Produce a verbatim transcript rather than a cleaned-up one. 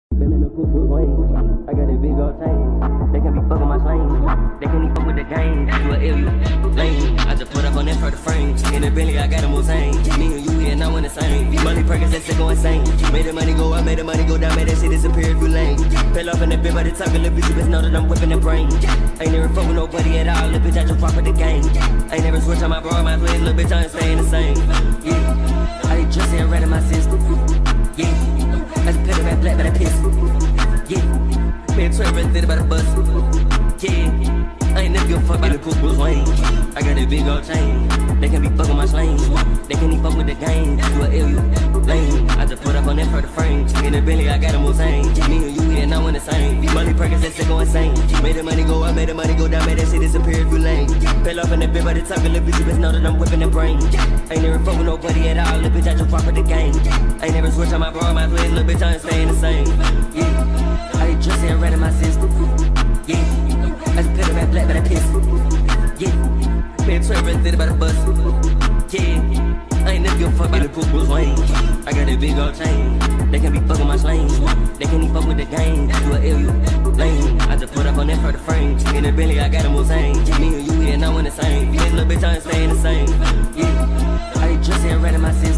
Been in the coop with Wayne. I got a big old chain. They can be fucking my slang. They can't even fuck with the game. You a ill, you lame. I just put up on that for the frame. In the Bentley, I got a Mosaic. Me and you here, now in the same. Money Perkins, that shit go insane. Made the money go up, made the money go down, made that shit disappear if you lame. Fell off in the bed by the talk, a little bitch, you best know that I'm whipping the brain. Ain't never fuck with nobody at all, little bitch, I just pop with the game. Ain't never switch on my bro, my twin, little bitch, I ain't staying the same. Yeah, I just ain't right in my system. Yeah, I just put it back black, but I piss. Yeah, me and Trey really did about the bus. Yeah, I ain't never give a fuck about the cook with Wayne. I got a big old chain. They can be fucking my slang. They can't even fuck with the game. You a ill, you lame. I just put up on that for the frame. In the Bentley, I got a Mosaic. Me and you here, now in the same. Money Perkins, that shit go insane. Made the money go up, made the money go down, made that shit disappear if you lame. Fell off in the bed by the talk, a little bitch, you best know that I'm whipping the brain. Ain't never fuck with nobody at all, little bitch, I just pop with the game. Ain't never switch on my bro, my twin, little bitch, I ain't staying the same. Yeah, I just ain't right in my system. Yeah, I just put it back black, but I piss. Yeah, me and Trey really did about the bus. Yeah, I ain't never give a fuck about the cook with Wayne. I got a big old chain. They can be fucking my slang. They can't even fuck with the game. You a ill, you lame. I just put up on that for the frame. In the Bentley, I got a Mosaic. Me and you here, now in the same. This little bitch, I ain't staying the same. Yeah, I just ain't right in my system.